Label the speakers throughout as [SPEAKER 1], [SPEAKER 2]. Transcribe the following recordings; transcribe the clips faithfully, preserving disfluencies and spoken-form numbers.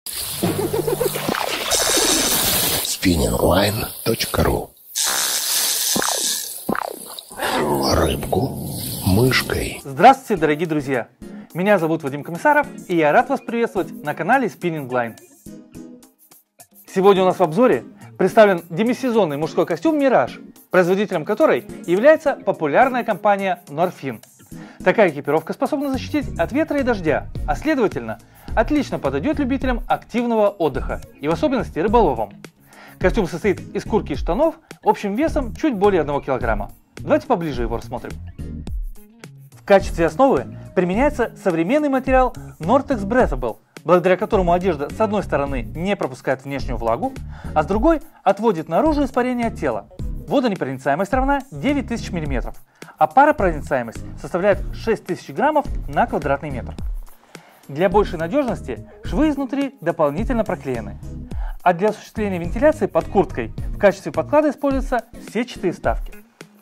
[SPEAKER 1] спиннинг лайн точка ру. Рыбку мышкой.
[SPEAKER 2] Здравствуйте, дорогие друзья! Меня зовут Вадим Комиссаров, и я рад вас приветствовать на канале Spinning Line. Сегодня у нас в обзоре представлен демисезонный мужской костюм Мираж, производителем которой является популярная компания Norfin. Такая экипировка способна защитить от ветра и дождя, а следовательно, отлично подойдет любителям активного отдыха и в особенности рыболовам. Костюм состоит из куртки и штанов общим весом чуть более одного килограмма. Давайте поближе его рассмотрим. В качестве основы применяется современный материал Nortex Breathable, благодаря которому одежда с одной стороны не пропускает внешнюю влагу, а с другой отводит наружу испарение от тела. Водонепроницаемость равна девять тысяч миллиметров, а паропроницаемость составляет шесть тысяч граммов на квадратный метр. Для большей надежности швы изнутри дополнительно проклеены, а для осуществления вентиляции под курткой в качестве подклада используются сетчатые вставки.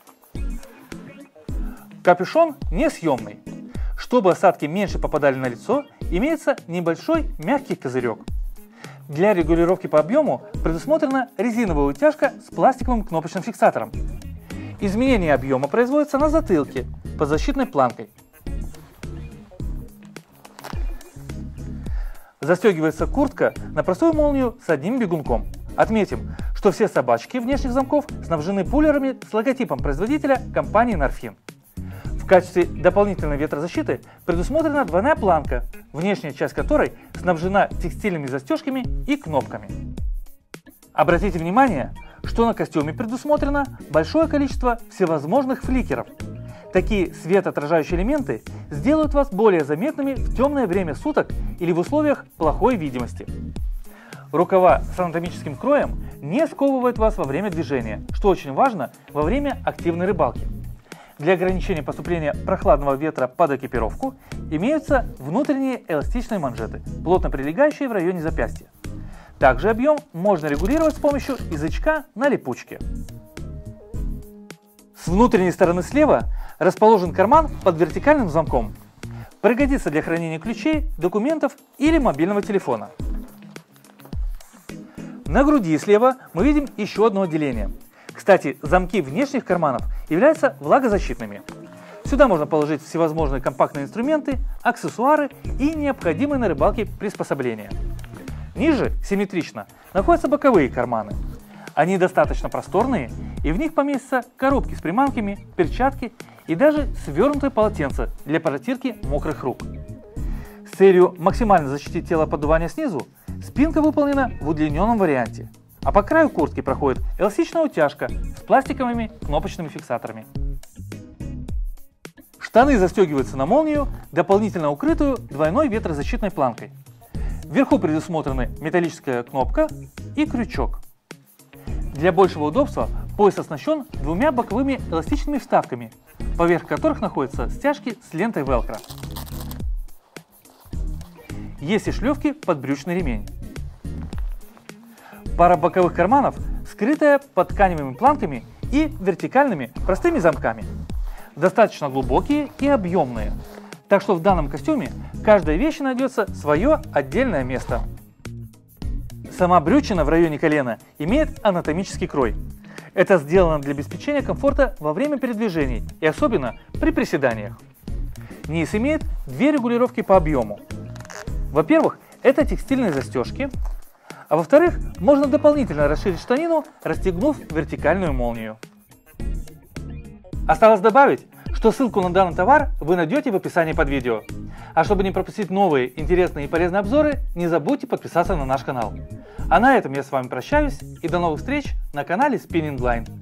[SPEAKER 2] Капюшон несъемный. Чтобы осадки меньше попадали на лицо, имеется небольшой мягкий козырек. Для регулировки по объему предусмотрена резиновая утяжка с пластиковым кнопочным фиксатором. Изменение объема производится на затылке под защитной планкой. Застегивается куртка на простую молнию с одним бегунком. Отметим, что все собачки внешних замков снабжены пуллерами с логотипом производителя компании Norfin. В качестве дополнительной ветрозащиты предусмотрена двойная планка, внешняя часть которой снабжена текстильными застежками и кнопками. Обратите внимание, что на костюме предусмотрено большое количество всевозможных фликеров. Такие светоотражающие элементы сделают вас более заметными в темное время суток или в условиях плохой видимости. Рукава с анатомическим кроем не сковывают вас во время движения, что очень важно во время активной рыбалки. Для ограничения поступления прохладного ветра под экипировку имеются внутренние эластичные манжеты, плотно прилегающие в районе запястья. Также объем можно регулировать с помощью язычка на липучке. С внутренней стороны слева расположен карман под вертикальным замком. Пригодится для хранения ключей, документов или мобильного телефона. На груди слева мы видим еще одно отделение. Кстати, замки внешних карманов являются влагозащитными. Сюда можно положить всевозможные компактные инструменты, аксессуары и необходимые на рыбалке приспособления. Ниже, симметрично, находятся боковые карманы. Они достаточно просторные, и в них поместятся коробки с приманками, перчатки и даже свернутое полотенце для протирки мокрых рук. С целью максимально защитить тело от поддувания снизу, спинка выполнена в удлиненном варианте, а по краю куртки проходит эластичная утяжка с пластиковыми кнопочными фиксаторами. Штаны застегиваются на молнию, дополнительно укрытую двойной ветрозащитной планкой. Вверху предусмотрены металлическая кнопка и крючок. Для большего удобства пояс оснащен двумя боковыми эластичными вставками, поверх которых находятся стяжки с лентой велкро. Есть и шлевки под брючный ремень. Пара боковых карманов скрытая под тканевыми планками и вертикальными простыми замками. Достаточно глубокие и объемные, так что в данном костюме каждой вещи найдется свое отдельное место. Сама брючина в районе колена имеет анатомический крой. Это сделано для обеспечения комфорта во время передвижений и особенно при приседаниях. Низ имеет две регулировки по объему. Во-первых, это текстильные застежки, а во-вторых, можно дополнительно расширить штанину, расстегнув вертикальную молнию. Осталось добавить, что ссылку на данный товар вы найдете в описании под видео. А чтобы не пропустить новые интересные и полезные обзоры, не забудьте подписаться на наш канал. А на этом я с вами прощаюсь и до новых встреч на канале Spinning Line.